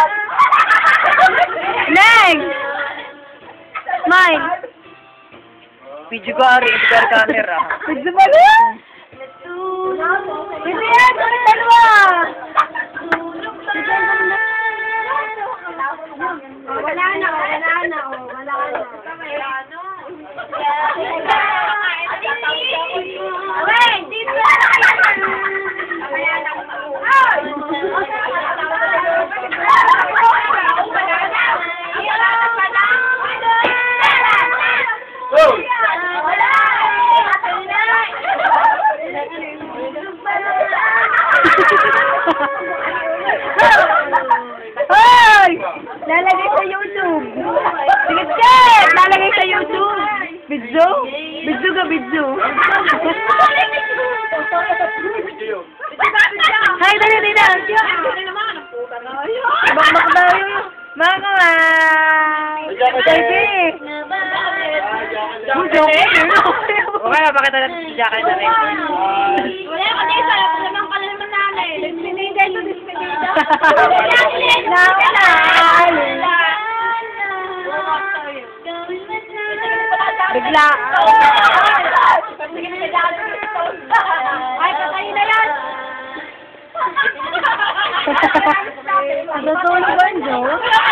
Neng! Smile! Video camera. Video ba yan? Hindi yan! Kami dalawa! Wala na. Wait, dito na! Hoy! Lalagay sa YouTube. Sige, check! Lalagay sa YouTube. Video? Video ka, video. Hi, dali, dali. Bakbak tayo. Mga baby. Okay, napakita natin si Jackie na rin. Wala ko dito. Lamang ka naman namin. Despedida ito, despedida. Bigla. Ay, patay na yan. Natulog ba yun, Jo?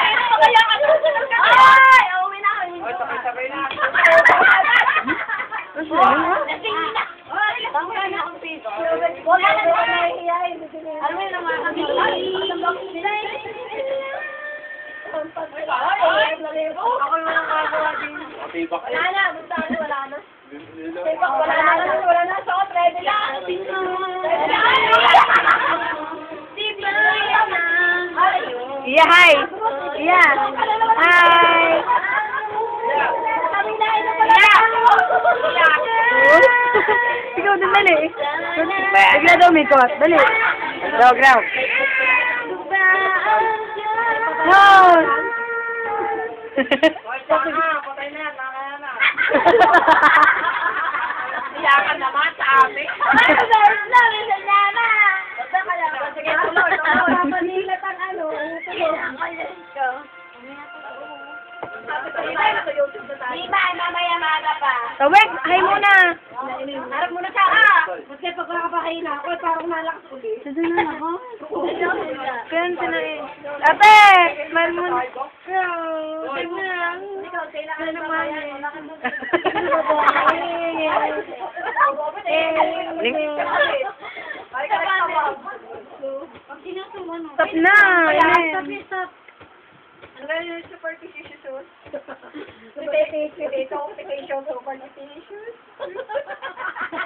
Ay, uwi na ako. Sabay na. Wala na ba nahihiyain? Ano yun ang mga ako yung mga kagawa din. Wala na, basta wala na. Wala na. So, ready na. Yeah, hi. Yeah. Hi. Ikaw din, dali. Bigla daw may kot. Dali. Go, ground. No! Patay na yan, nakakaya na. Iyakan naman sa amin. Ay, guys, love you, Sanyana! Basta ka lang. Sige, tuloy. Papanilat ang ano. Di ba, mamaya maga pa. Tawag, hi muna. Harap muna siya, ha? Kasi pag nakapakain na ako, parang malakas ulit. Saan na ako? Kaya na eh. Ate! Smile muna. Ikaw, kailangan naman yan. Stop na! Stop. Ang gano'n yung superstitious. Superstitious. Superstitious.